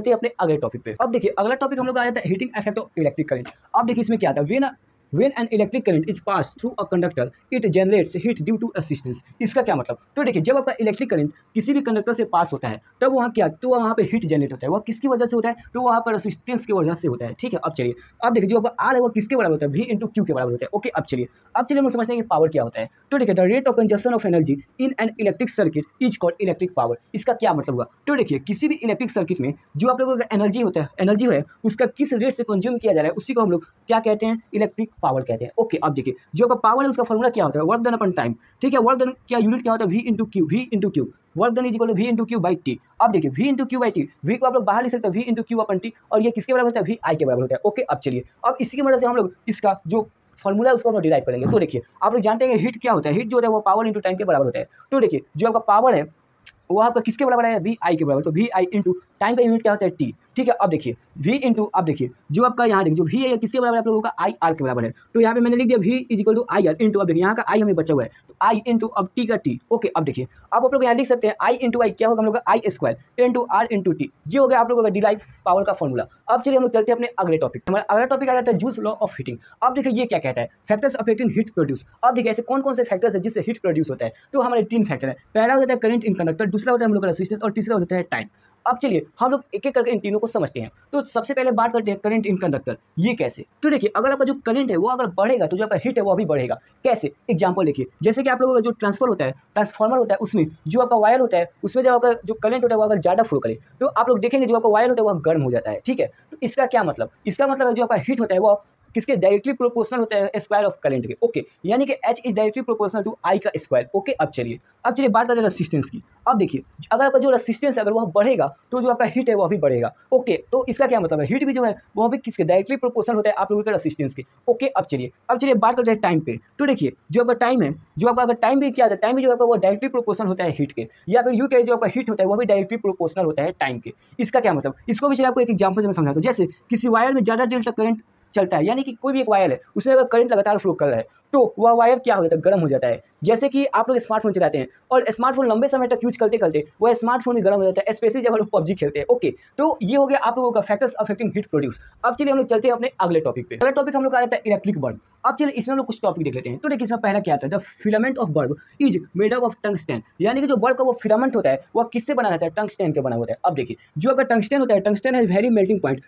चलते हैं अपने अगले टॉपिक पे। अब देखिए अगला टॉपिक हम लोग आ जाता है heating effect of electric current. अब देखिए इसमें क्या आता है, when an electric current is passed through a conductor it generates heat due to resistance। इसका क्या मतलब, तो देखिए जब आपका इलेक्ट्रिक करंट किसी भी कंडक्टर से पास होता है तब वहाँ क्या, तो वहाँ पे हीट जनरेट होता है। वह किसकी वजह से होता है, तो वहाँ पर रेसिस्टेंस की वजह से होता है। ठीक है, अब चलिए अब देखिए जो आपका आर है वो किसके बराबर होता है, V इंटू क्यू के बराबर होता है। ओके, अब चलिए हम लोग समझते हैं कि पावर क्या होता है। तो देखिए the rate of consumption of energy in an electric circuit is called electric power. इसका क्या मतलब हुआ, तो देखिए किसी भी इलेक्ट्रिक सर्किट में जो आप लोगों का एनर्जी होता है, एनर्जी है उसका किस रेट से कंज्यूम किया जा रहा है उसी को हम लोग क्या कहते हैं, इलेक्ट्रिक पावर कहते हैं। ओके, अब देखिए जो आपका पावर है उसका फॉर्मूला क्या होता है, वर्क डन अपन टाइम। ठीक है, वर्क डन क्या यूनिट क्या होता है, V into Q. Work done is equal to V into Q by T. अब देखिए V into Q by T, V को आप लोग बाहर लिख सकते हैं V into Q upon T, और ये किसके बराबर होता है, VI के बराबर होता है। ओके, अब चलिए अब इसी की मदद से हम लोग इसका जो फॉर्मूला है उसको हम लोग डिराइव करेंगे। तो देखिए आप लोग जानते हैं हीट क्या होता है, हीट जो होता है वो पावर इंटू टाइम के बराबर होता है। तो देखिए जो आपका पावर है वो आपका किसके बराबर है, VI के बराबर। तो VI इंटू टाइम का यूनिट क्या होता है, T। ठीक है, अब देखिए V इंटू, अब देखिए जो आपका यहाँ देखिए जो V है किसके बराबर है, आप लोगों का IR के बराबर है। तो यहाँ पे मैंने लिख दिया V is equal to IR into, अब देखिए यहाँ का I हमें बचा हुआ है तो I इंटू अब T का T। ओके, अब देखिए अब आप लोग यहाँ लिख सकते हैं I इंटू आई क्या होगा हम लोग का I square into R into T। ये हो गया आप लोगों का डिराइव पावर का फॉर्मूला। अब चलिए हम लोग चलते हैं अपने अगले टॉपिक। हमारा अगला टॉपिक आ जाता है जूल्स लॉ ऑफ हीटिंग। अब देखिए ये क्या कहता है, फैक्टर्स अफेक्टिंग हीट प्रोड्यूस। अब देखिए ऐसे कौन कौन से फैक्टर्स है जिससे हीट प्रोड्यूस होता है, तो हमारे 3 फैक्टर है। पहला होता है करंट इन कंडक्टर, दूसरा होता है हम लोग का रेजिस्टेंस, और तीसरा होता है टाइम। अब चलिए हम लोग एक एक करके इन तीनों को समझते हैं। तो सबसे पहले बात करते हैं करंट इन कंडक्टर, ये कैसे। तो देखिए अगर आपका जो करंट है वो अगर बढ़ेगा तो जो आपका हीट है वो भी बढ़ेगा। कैसे, एग्जांपल देखिए जैसे कि आप लोगों का जो ट्रांसफार्मर होता है उसमें जो आपका वायर होता है उसमें जब आपका जो करंट होता है वो अगर ज़्यादा फ्लो करे तो आप लोग देखेंगे जो आपका वायर होता है वो गर्म हो जाता है। ठीक है, तो इसका क्या मतलब, इसका मतलब है जो आपका हीट होता है वो किसके डायरेक्टली प्रोपोर्शनल होता है, स्क्वायर ऑफ करंट के। ओके, यानी कि H is directly proportional to I का स्क्वायर। ओके, अब चलिए बात करते हैं रेसिस्टेंस की। अब देखिए अगर आपका जो रेसिस्टेंस है अगर वह बढ़ेगा तो जो आपका हीट है वह भी बढ़ेगा। ओके, तो इसका क्या मतलब है, हीट भी जो है वह भी किसके डायरेक्टली प्रोपोर्शनल होता है आप लोगों के रेसिस्टेंस के। ओके, अब चलिए बात करते हैं टाइम पे। तो देखिए जो आपका टाइम है, जो आपका अगर टाइम भी क्या होता है, टाइम भी जो आपका वो डायरेक्टली प्रोपोर्शनल होता है हीट के, या फिर यूँ कहे जो आपका हीट होता है वह भी डायरेक्टली प्रोपोर्शनल होता है टाइम के। इसका क्या मतलब, इसको भी चलिए आपको एक एग्जाम्पल से मैं समझाता हूँ। जैसे किसी वायर में ज़्यादा देर तक करंट चलता है, यानी कि कोई भी एक वायर है उसमें अगर करंट लगातार फ्लो कर रहा है तो वह वायर क्या हो जाता है, गर्म हो जाता है। जैसे कि आप लोग स्मार्टफोन चलाते हैं और स्मार्टफोन लंबे समय तक यूज करते करते वह स्मार्टफोन भी गर्म हो जाता है, स्पेशली जब हम लोग PUBG खेलते हैं। ओके, तो ये हो गया आप लोगों का फैक्टर्स अफेक्टिंग हीट प्रोड्यूस। अब चलिए हम लोग चलते हैं अपने अगले टॉपिक पे। अगला टॉपिक हम लोग आ जाता है इलेक्ट्रिक बल्ब। अब चलिए इसमें हम लोग कुछ टॉपिक देख लेते हैं। तो देखिए इसमें पहला क्या आता है, the filament of bulb is made up of tungsten. यानी कि जो बल्ब का वो फिलामेंट होता है वह किससे बना रहता है, टंगस्टन के बना होता है। अब देखिए जो आपका टंगस्टन होता है, tungsten has very melting point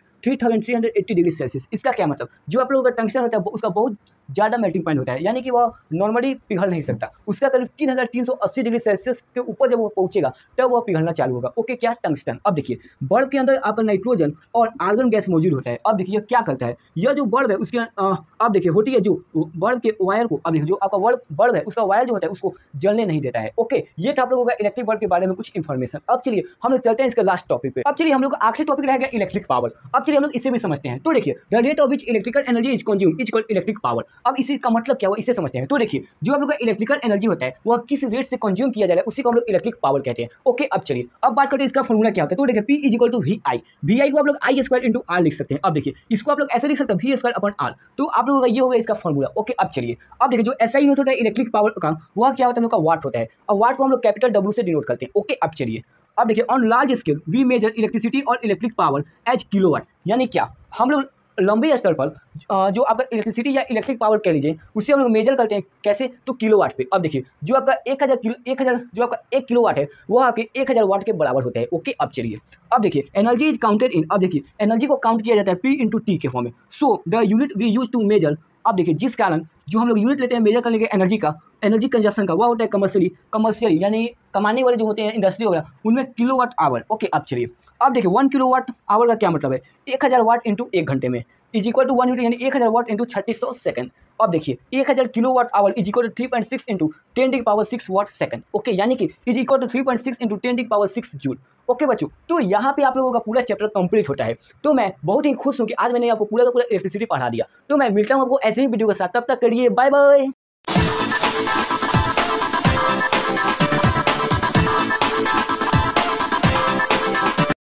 3380 degree Celsius. इसका क्या मतलब, जो आप लोगों का टंगस्टन होता है उसका बहुत ज़्यादा मेल्टिंग पॉइंट होता है, यानी कि वह नॉर्मली पिघल नहीं सकता। उसका करीब 3380 डिग्री सेल्सियस के ऊपर जब वो पहुंचेगा तब वह पिघलना चालू होगा। ओके, क्या, टंगस्टन। अब देखिए बल्ब के अंदर आपका नाइट्रोजन और आर्गन गैस मौजूद होता है। अब देखिए क्या करता है, यह जो बल्ब है उसके अब देखिए होती है जो बल्ब के वायर को, अब देखिए जो आपका बल्ब है उसका वायर जो होता है उसको जलने नहीं देता है। ओके, ये था आप लोगों का इलेक्ट्रिक बल्ब के बारे में कुछ इन्फॉर्मेशन। अब चलिए हम लोग चलते हैं इसके लास्ट टॉपिक पे। अब चलिए हम लोग आखिरी टॉपिक रहेगा इलेक्ट्रिक पावर। अब चलिए हम लोग इसे भी समझते हैं। तो देखिए the rate of which electrical energy is consumed is called electric power. अब इसी का मतलब क्या हुआ, इसे समझते हैं। तो देखिए जो आप लोग का इलेक्ट्रिकल एनर्जी होता है वह किस रेट से कंज्यूम किया जा रहा है उसी को हम लोग इलेक्ट्रिक पावर कहते हैं। ओके, अब चलिए बात करते हैं इसका फॉर्मूला क्या होता है। तो देखिए P is equal to VI, VI को आप लोग I स्क्वायर इंटू R लिख सकते हैं। अब देखिए इसको आप लोग ऐसे लिख सकते हैं V स्क्वायर अपन R, तो आप लोगों का ये होगा इसका फॉर्मूला। ओके, अब देखिए जो SI यूनिट होता है इलेक्ट्रिक पावर का वह क्या होता है हम लोग का वाट होता है, और वाट को हम लोग कैपिटल W से डिनोट करते हैं। ओके, अब देखिए on large scale we measure electricity और इलेक्ट्रिक पावर एज किलोवाट। यानी क्या, हम लोग लंबे स्तर पर जो आपका इलेक्ट्रिसिटी या इलेक्ट्रिक पावर कह लीजिए उसे हम लोग मेजर करते हैं कैसे, तो किलोवाट पे। अब देखिए जो आपका 1000 जो आपका 1 किलोवाट है वह आपके 1000 वाट के बराबर होता है। ओके, अब देखिए एनर्जी इज काउंटेड इन, अब देखिए एनर्जी को काउंट किया जाता है P इंटू टी के फॉर्म में। So the unit we use to measure, अब देखिए जिस कारण जो हम लोग यूनिट लेते हैं मेजर करने के एनर्जी कंजप्शन का, वह होता है कमर्शियली यानी कमाने वाले जो होते हैं इंडस्ट्री वगैरह उनमें किलोवाट आवर। ओके, अब देखिए 1 किलोवाट आवर का क्या मतलब है, 1000 वाट इंटू 1 घंटे में इज इक्वल टू 1 यूनिट, यानी 1000 वाट इंटू 3600 सेकंड। अब देखिए 1000 kilowatt hour is equal to 3.6 into 10⁻6 watt second. Okay, यानी कि is equal to 3.6 into 10�6 joule. Okay बच्चों, तो यहाँ पे आप लोगों का पूरा चैप्टर कंप्लीट होता है। तो मैं बहुत ही खुश हूँ कि आज मैंने आपको पूरा का पूरा इलेक्ट्रिसिटी पढ़ा दिया। तो मैं मिलता हूँ आपको ऐसे ही वीडियो के साथ, तब तक करिए बाय बाय।